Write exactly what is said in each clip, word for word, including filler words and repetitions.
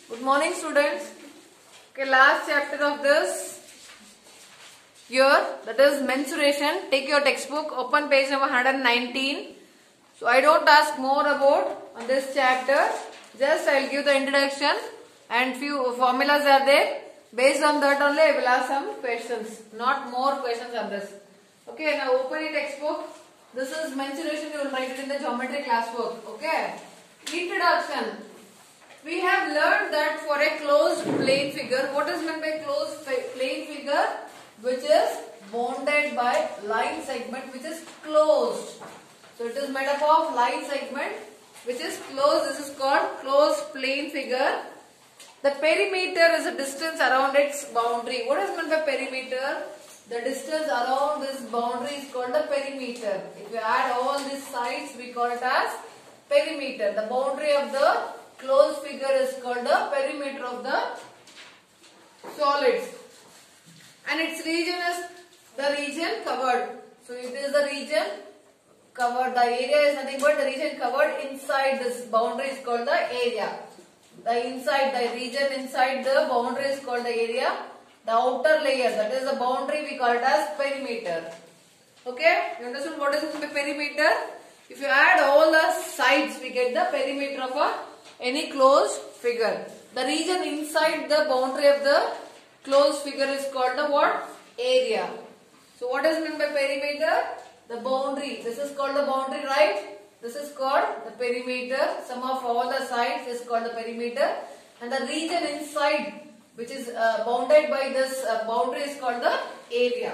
Good morning, students. Okay, last chapter of this year, that is mensuration. Take your textbook, open page number one hundred nineteen. So I don't ask more about on this chapter. Just I will give the introduction and few formulas are there. Based on that only I will ask some questions. Not more questions on this. Okay, now open your textbook. This is mensuration. You will write it in the geometry classwork. Okay. Introduction. We have learned that for a closed plane figure, what is meant by closed plane figure? Which is bounded by line segment which is closed. So it is made up of line segment which is closed. This is called closed plane figure. The perimeter is a distance around its boundary. What is meant by perimeter? The distance around this boundary is called the perimeter. If we add all these sides, we call it as perimeter. The boundary of the closed figure is called the perimeter of the solids, and its region is the region covered. So it is the region covered. The area is nothing but the region covered inside this boundary is called the area. The inside, the region inside the boundary is called the area. The outer layer, that is the boundary, we call it as perimeter. Okay, you understand what is the perimeter? If you add all the sides, we get the perimeter of a any closed figure. The region inside the boundary of the closed figure is called the what? Area. So what is meant by perimeter? The boundary. This is called the boundary, right? This is called the perimeter. Sum of all the sides is called the perimeter. And the region inside which is uh, bounded by this uh, boundary is called the area.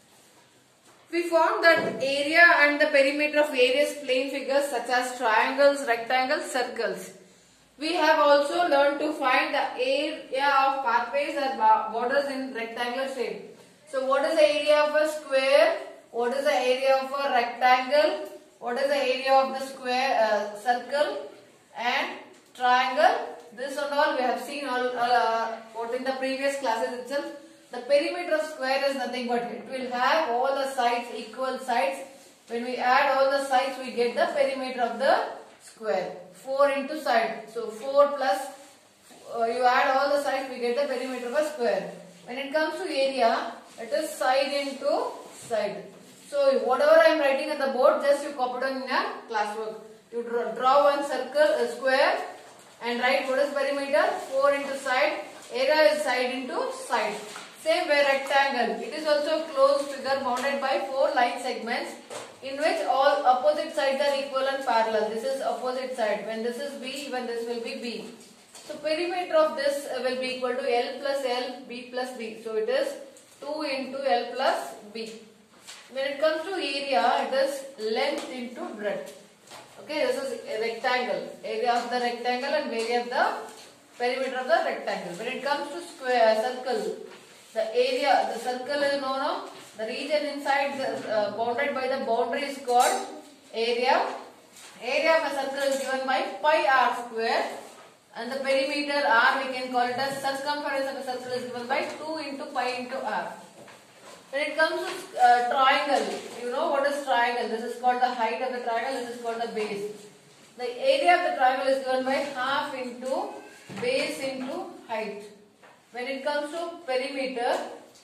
We found that area and the perimeter of various plane figures such as triangles, rectangles, circles. We have also learned to find the area of pathways or borders in rectangular shape. So what is the area of a square? What is the area of a rectangle? What is the area of the square uh, circle and triangle? This and all we have seen all uh, what in the previous classes itself. The perimeter of square is nothing but it will have all the sides equal sides. When we add all the sides, we get the perimeter of the square. four into side. So four plus uh, you add all the sides, we get the perimeter of a square. When it comes to area, it is side into side. So whatever I am writing at the board, just you copy down in a classwork. You draw, draw one circle, a square, and write what is perimeter. four into side. Area is side into side. Same way rectangle. It is also a closed figure bounded by four line segments in which all opposite sides are equal and parallel. This is opposite side. When this is B, even this will be B. So perimeter of this will be equal to L plus L, B plus B. So it is two into L plus B. When it comes to area, it is length into breadth. Okay, this is a rectangle. Area of the rectangle and area of the perimeter of the rectangle. When it comes to square, circle, the area, the circle is known as the region inside the uh, bounded by the boundary is called area. Area of a circle is given by pi r square, and the perimeter r we can call it as circumference of a circle is given by two into pi into r. When it comes to uh, triangle, you know what is triangle? This is called the height of the triangle. This is called the base. The area of the triangle is given by half into base into height. When it comes to perimeter,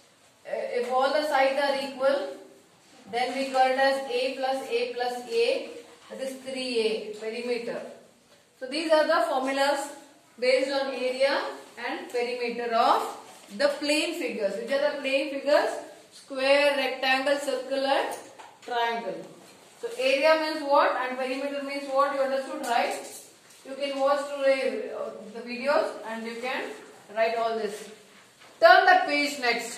if all the sides are equal, then we call it as A plus A plus A, that is three A, perimeter. So these are the formulas based on area and perimeter of the plane figures. Which are the plane figures? Square, rectangle, circle and triangle. So area means what and perimeter means what? You understood, right? You can watch through the videos and you can write all this. Turn the page next.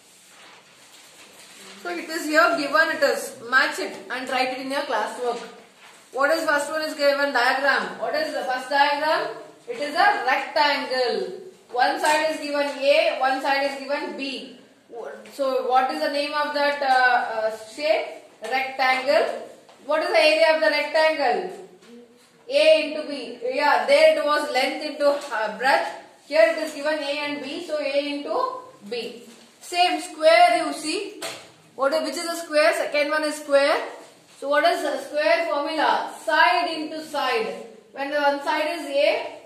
So it is here given, it is match it and write it in your classwork. What is first one is given diagram. What is the first diagram? It is a rectangle. One side is given A, one side is given B. So what is the name of that uh, uh, shape? Rectangle. What is the area of the rectangle? A into B. Yeah, there it was length into uh, breadth. Here it is given A and B, so A into B. Same square you see. What is, which is a square? Second one is square. So what is a square formula? Side into side. When the one side is A,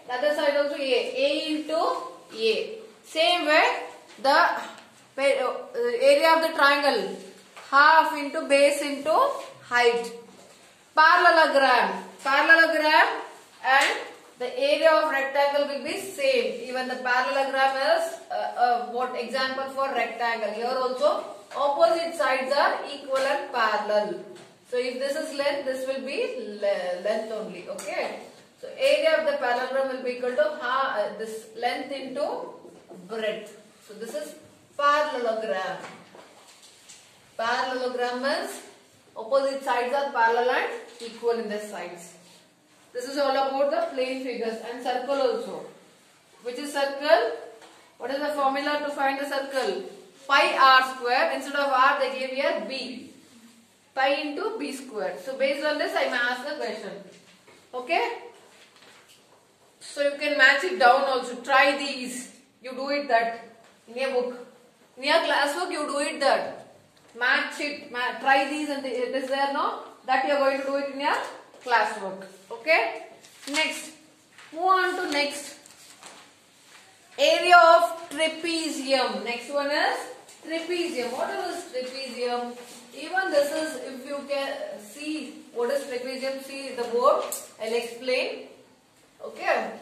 the other side also A. A into A. Same way, the area of the triangle, half into base into height. Parallelogram. Parallelogram and the area of rectangle will be same. Even the parallelogram is uh, uh, what example for rectangle. Here also opposite sides are equal and parallel. So if this is length, this will be le length only. Okay. So area of the parallelogram will be equal to ha uh, this length into breadth. So this is parallelogram. Parallelogram is opposite sides are parallel and equal in the sides. This is all about the plane figures. And circle also. Which is circle? What is the formula to find the circle? Pi r square. Instead of r they gave here b. Pi into b square. So based on this I may ask the question. Okay? So you can match it down also. Try these. You do it that. In your book. In your classwork you do it that. Match it. Ma try these and it is there no? That you are going to do it in your classwork. Okay? Next. Move on to next. Area of trapezium. Next one is trapezium. What is trapezium? Even this is, if you can see what is trapezium, see the board. I'll explain. Okay?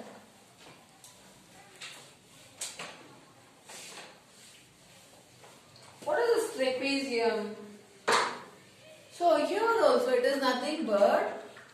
What is this trapezium? So here also it is nothing but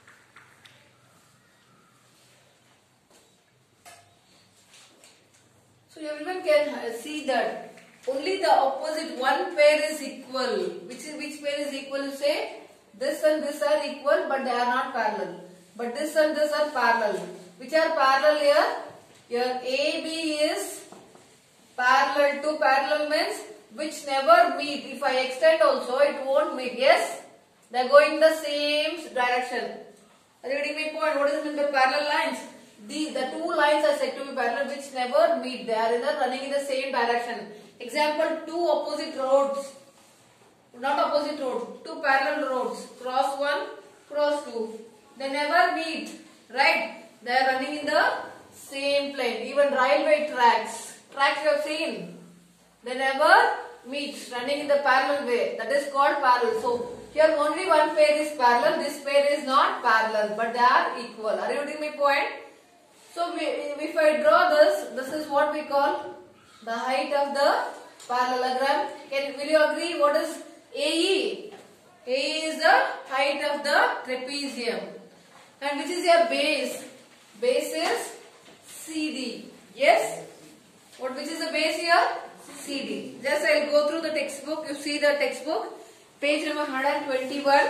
so everyone can see that only the opposite one pair is equal. Which is which pair is equal? Say this and this are equal but they are not parallel. But this and this are parallel. Which are parallel here? Here A B is parallel to parallel means which never meet. If I extend also it won't meet. Yes? They are going the same direction. Are you getting my point? What is meant by parallel lines? The, the two lines are said to be parallel which never meet. They are in the, running in the same direction. Example, two opposite roads. Not opposite roads. Two parallel roads. Cross one, cross two. They never meet. Right? They are running in the same plane. Even railway tracks. Tracks you have seen. They never meet. Running in the parallel way. That is called parallel. So, here only one pair is parallel. This pair is not parallel. But they are equal. Are you getting my point? So, we, if I draw this, this is what we call the height of the parallelogram. Can, will you agree what is A E? A E is the height of the trapezium. And which is your base? Base is C D. Yes? What which is the base here? C D. Just I will go through the textbook. You see the textbook. Page number one hundred twenty-one.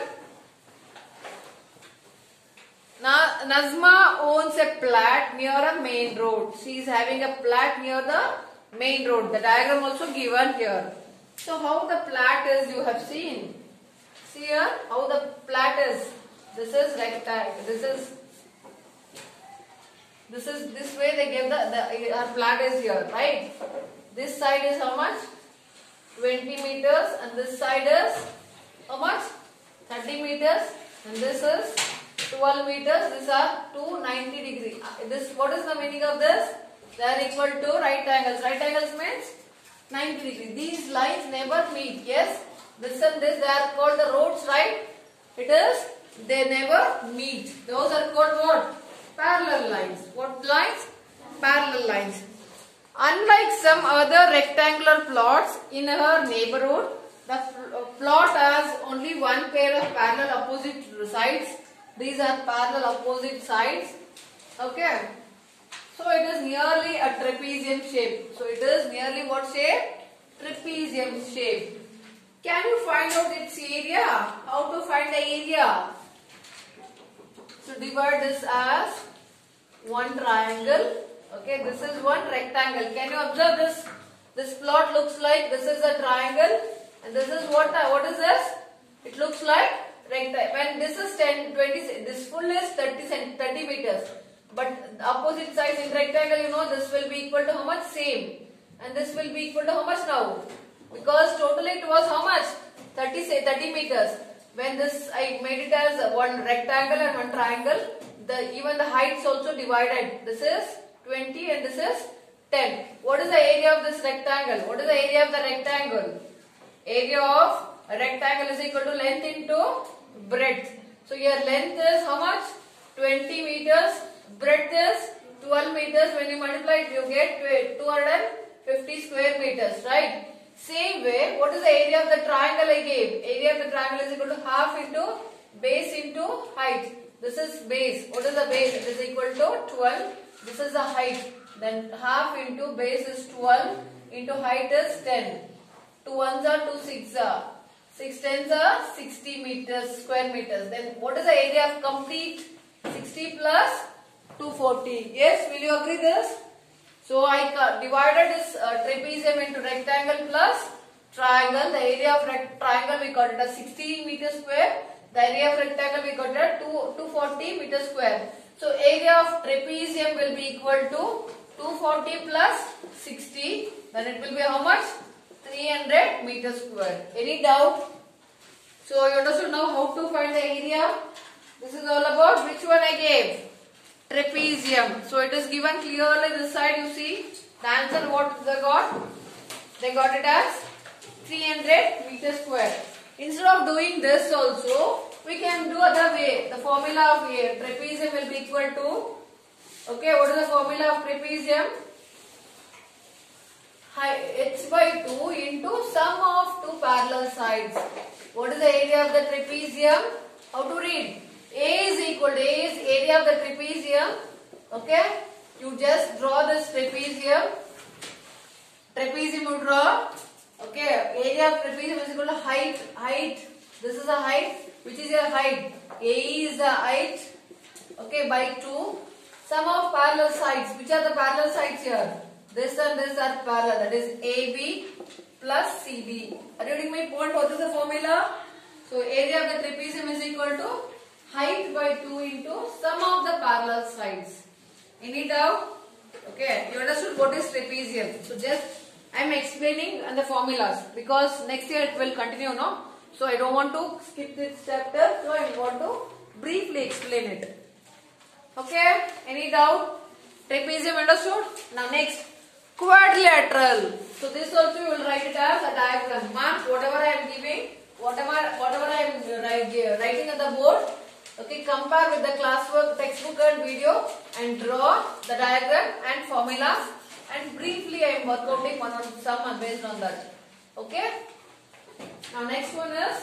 Now, Nazma owns a flat near a main road. She is having a flat near the main road. The diagram also given here. So, how the flat is you have seen. See here how the flat is. This is rectangle. This is this is this way they give the, the our flat is here, right? This side is how much? twenty meters and this side is how much? thirty meters and this is twelve meters. These are two hundred ninety degree. This what is the meaning of this? They are equal to right angles. Right angles means ninety degree. These lines never meet. Yes, this and this they are called the roads, right? It is they never meet. Those are called what? Parallel lines. What lines? Parallel lines. Unlike some other rectangular plots in her neighborhood, the plot has only one pair of parallel opposite sides. These are parallel opposite sides. Okay. So it is nearly a trapezium shape. So it is nearly what shape? Trapezium shape. Can you find out its area? How to find the area? So divide this as one triangle. Okay, this is one rectangle. Can you observe this? This plot looks like this is a triangle and this is what? What is this? It looks like rectangle. When this is ten, twenty, this full is thirty, thirty meters. But opposite sides in rectangle, you know, this will be equal to how much? Same. And this will be equal to how much now? Because totally it was how much? thirty, say thirty meters. When this, I made it as one rectangle and one triangle. the even the height is also divided. This is twenty and this is ten. What is the area of this rectangle? What is the area of the rectangle? Area of a rectangle is equal to length into breadth. So your length is how much? twenty meters. Breadth is twelve meters. When you multiply it, you get two hundred fifty square meters, right? Same way, what is the area of the triangle I gave? Area of the triangle is equal to half into base into height. This is base. What is the base? It is equal to twelve. This is the height. Then half into base is twelve. Into height is ten. two ones are two six are. six tens are sixty meters, square meters. Then what is the area of complete? sixty plus two forty. Yes, will you agree this? So I divided this uh, trapezium into rectangle plus triangle. The area of triangle we got it as sixty meters square. The area of rectangle we got it as two hundred forty meters square. So area of trapezium will be equal to two hundred forty plus sixty. Then it will be how much? three hundred meters square. Any doubt? So you understood now how to find the area. This is all about which one I gave? Trapezium. So it is given clearly this side, you see. The answer what they got? They got it as three hundred meters square. Instead of doing this also, we can do other way. The formula of a trapezium will be equal to, okay, what is the formula of trapezium? H by two into sum of two parallel sides. What is the area of the trapezium? How to read? A is equal to, A is area of the trapezium. Okay. You just draw this trapezium. Trapezium you draw. Okay. Area of trapezium is equal to height. Height. This is the height. Which is your height? A is the height. Okay. By two. Sum of parallel sides. Which are the parallel sides here? This and this are parallel. That is A B plus C D. Are you getting my point? What is the formula? So area of the trapezium is equal to height by two into sum of the parallel sides. Any doubt? Okay, you understood what is trapezium. So just I am explaining and the formulas because next year it will continue, no? So I don't want to skip this chapter. So I want to briefly explain it. Okay, any doubt? Trapezium understood? Now next, quadrilateral. So this also you will write it as a diagram. Mark whatever I am giving, whatever whatever I am writing on the board. Okay, compare with the classwork, textbook and video and draw the diagram and formulas and briefly I am working one on some based on that. Okay. Now next one is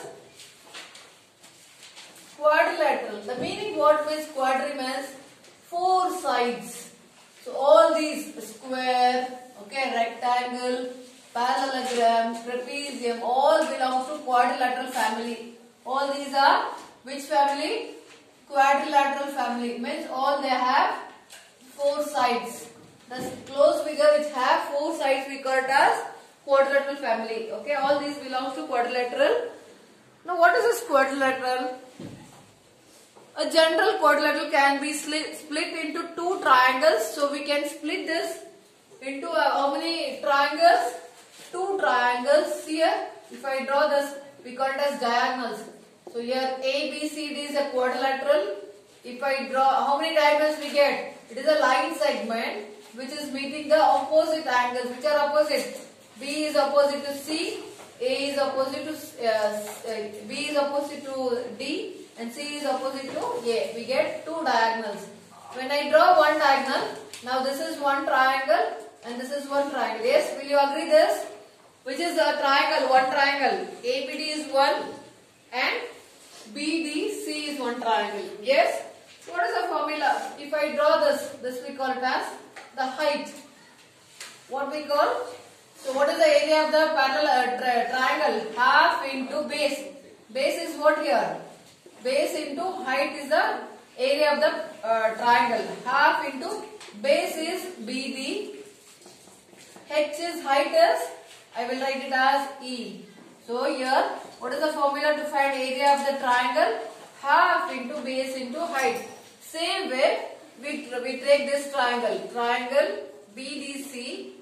quadrilateral. The meaning what means quadri means four sides. So all these square, okay, rectangle, parallelogram, trapezium all belongs to quadrilateral family. All these are which family? Quadrilateral family means all they have four sides. The closed figure which have four sides we call it as quadrilateral family. Okay, all these belongs to quadrilateral. Now what is this quadrilateral? A general quadrilateral can be split into two triangles. So we can split this into uh, how many triangles? Two triangles here. If I draw this, we call it as diagonals. So here A, B, C, D is a quadrilateral. If I draw, how many diagonals we get? It is a line segment which is meeting the opposite angles. Which are opposite? B is opposite to C, A is opposite to uh, B is opposite to D, and C is opposite to A. We get two diagonals. When I draw one diagonal, now this is one triangle and this is one triangle. Yes, will you agree this? Which is a triangle? One triangle. A B D is one and B D C is one triangle. Yes. What is the formula? If I draw this, this we call it as the height. What we call? So what is the area of the parallel uh, tri triangle? Half into base. Base is what here? Base into height is the area of the uh, triangle. Half into base is B D. H is height is, I will write it as E. So here, what is the formula to find area of the triangle? Half into base into height. Same way, we, we take this triangle. Triangle B D C.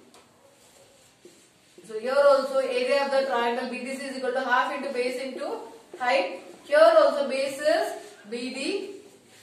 So here also area of the triangle B D C is equal to half into base into height. Here also base is B D.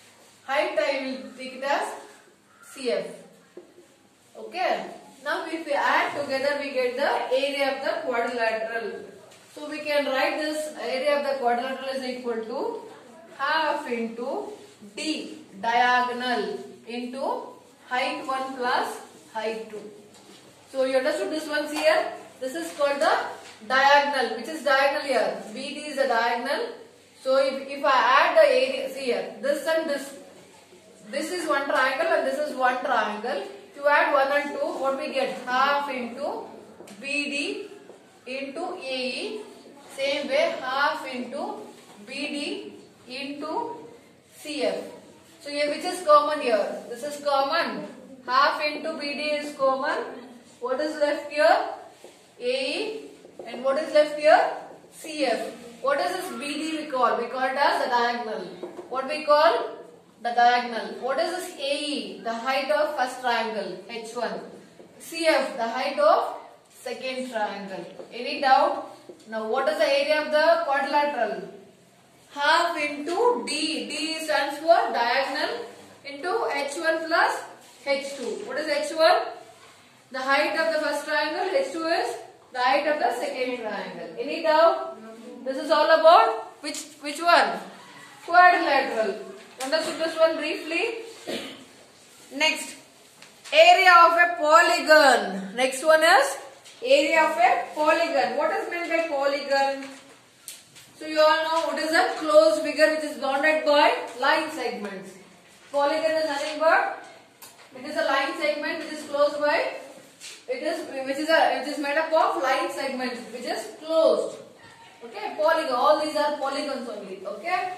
height I will take it as C F. Okay. Now if we add together, we get the area of the quadrilateral. So we can write this area of the quadrilateral is equal to half into D diagonal into height one plus height two. So you understood this one here? This is called the diagonal. Which is diagonal here? B D is the diagonal. So if, if I add the area, see here, this and this, this is one triangle and this is one triangle. If you add one and two, what we get? Half into B D into A E. Same way, half into B D into C F. So here which is common here? This is common. Half into B D is common. What is left here? A E. And what is left here? C F. What is this B D we call? We call it as the diagonal. What we call? The diagonal. What is this A E? The height of first triangle, H one. C F, the height of second triangle. Any doubt? Now what is the area of the quadrilateral? Half into D. D stands for diagonal into H one plus H two. What is H one? The height of the first triangle. H two is the height of the second triangle. Any doubt? This is all about which which one? Quadrilateral. Understood this one briefly? Next, area of a polygon. Next one is area of a polygon. What is meant by polygon? So you all know what is a closed figure which is bounded by line segments. Polygon is nothing but it is a line segment which is closed by it is which is a which is made up of line segments which is closed. Okay, polygon. All these are polygons only. Okay.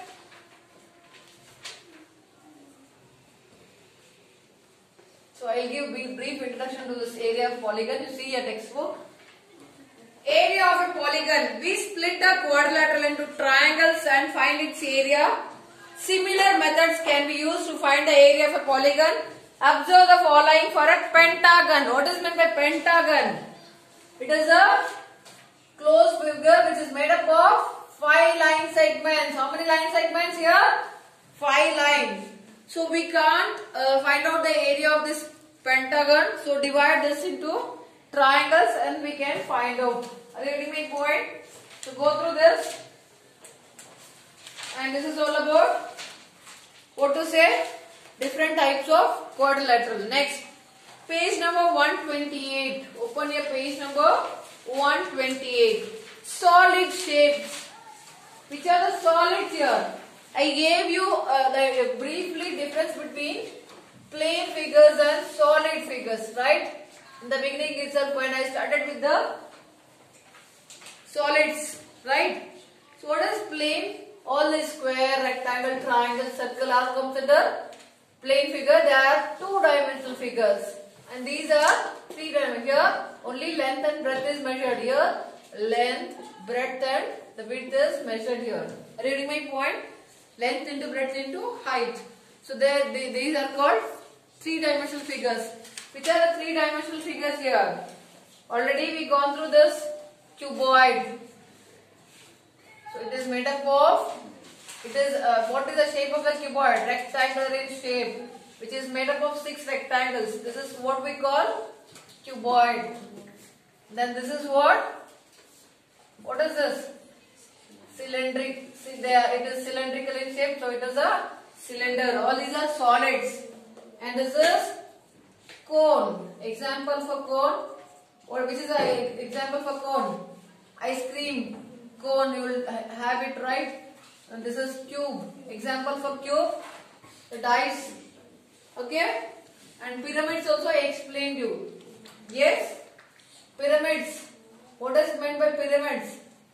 So I will give a brief introduction to this area of polygon. You see a textbook. Area of a polygon. We split the quadrilateral into triangles and find its area. Similar methods can be used to find the area of a polygon. Observe the following for a pentagon. What is meant by pentagon? It is a closed figure which is made up of five line segments. How many line segments here? Five lines. So we can't uh, find out the area of this pentagon. So divide this into triangles and we can find out. Are you getting my point? So go through this. And this is all about what to say? Different types of quadrilateral. Next, page number one twenty-eight. Open your page number one twenty-eight. Solid shapes. Which are the solids here? I gave you uh, the uh, briefly difference between plane figures and solid figures, right? In the beginning itself when I started with the solids, right? So what is plane? All the square, rectangle, triangle, circle are comes under plane figure. They are two-dimensional figures. And these are three-dimensional. Here only length and breadth is measured. Here length, breadth and the width is measured here. Are you getting my point? Length into breadth into height. So they, they, these are called three-dimensional figures. Which are the three-dimensional figures here? Already we gone through this cuboid. So it is made up of, it is, uh, what is the shape of the cuboid? Rectangular in shape, which is made up of six rectangles. This is what we call cuboid. Then this is what? What is this? Cylindric. See there, it is cylindrical in shape, so it is a cylinder. All these are solids. And this is cone. Example for cone. Or which is an example for cone? Ice cream cone, you will have it, right? And this is cube. Example for cube, the dice. Okay? And pyramids also I explained you. Yes? Pyramids. What is meant by pyramids?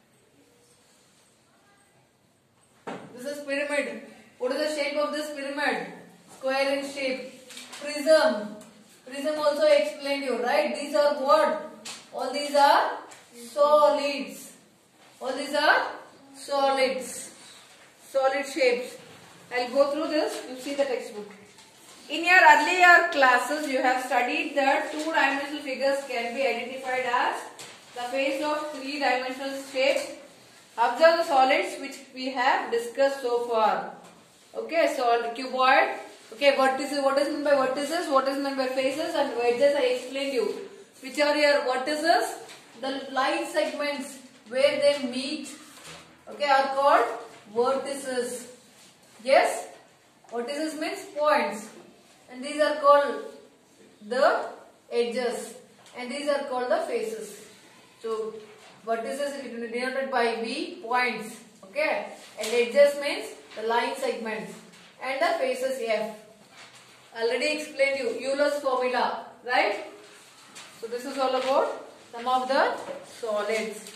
This is pyramid. What is the shape of this pyramid? Square in shape. Prism. Prism also I explained you, right? These are what? All these are solids. All these are solids. Solid shapes. I'll go through this. You see the textbook. In your earlier classes, you have studied that two-dimensional figures can be identified as the face of three-dimensional shape. Observe the solids which we have discussed so far. Okay, so cuboid, Okay, vertices, what is meant by vertices, what is meant by faces, and edges I explained you. Which are your vertices? The line segments where they meet, okay, are called vertices. Yes, vertices means points, and these are called the edges, and these are called the faces. So vertices is denoted by V, points, okay, and edges means the line segments, and the faces F. Already explained you Euler's formula, right? So this is all about some of the solids.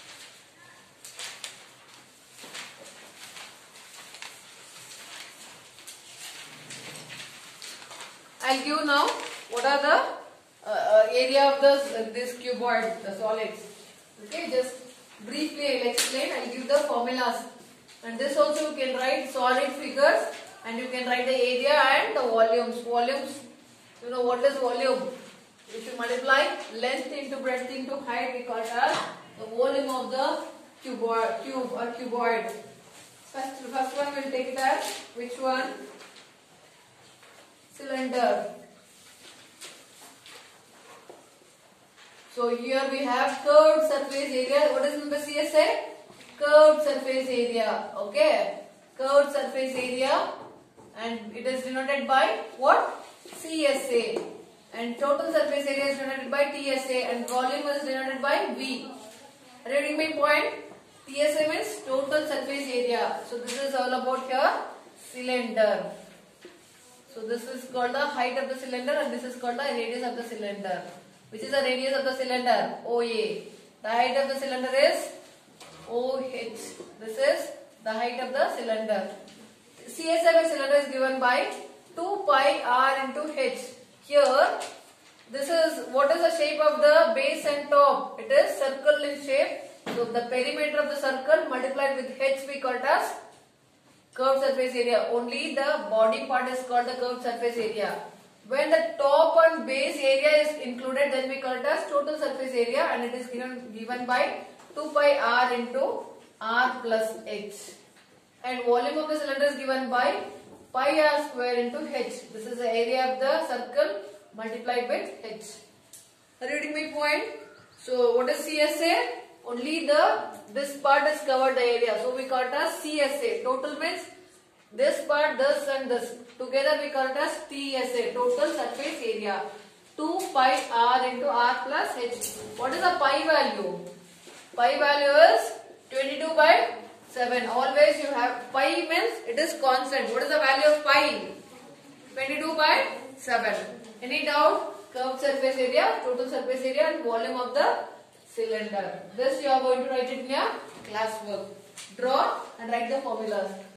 I'll give now what are the uh, area of this uh, this cuboid, the solids. Okay, just briefly I'll explain. I'll give the formulas, and this also you can write solid figures, and you can write the area and the volumes. Volumes, you know what is volume? If you multiply length into breadth into height, we call it as the volume of the cuboid, cube or cuboid. First, first one we'll take it as which one? Cylinder. So here we have curved surface area. What is meant by C S A? Curved surface area. Okay, curved surface area, and it is denoted by what? C S A. And total surface area is denoted by T S A, and volume is denoted by V. Are you getting my point? T S A means total surface area. So this is all about here cylinder. So this is called the height of the cylinder, and this is called the radius of the cylinder. Which is the radius of the cylinder? O A. The height of the cylinder is O H. This is the height of the cylinder. C S I of cylinder is given by two pi R into H. Here, this is what is the shape of the base and top? It is circle in shape. So the perimeter of the circle multiplied with H we call it as curved surface area. Only the body part is called the curved surface area. When the top and base area is included, then we call it as total surface area, and it is given, given by two pi R into R plus H. And volume of the cylinder is given by pi R square into H. This is the area of the circle multiplied with H. Are you getting my point? So what is C S A? Only the this part is covered the area. So we call it as C S A. Total means this part, this and this. Together we call it as T S A. Total surface area. two pi R into R plus H. What is the pi value? Pi value is twenty-two by seven. Always you have pi means it is constant. What is the value of pi? twenty-two by seven. Any doubt? Curved surface area, total surface area, and volume of the cylinder. This you are going to write it in your classwork. Draw and write the formulas.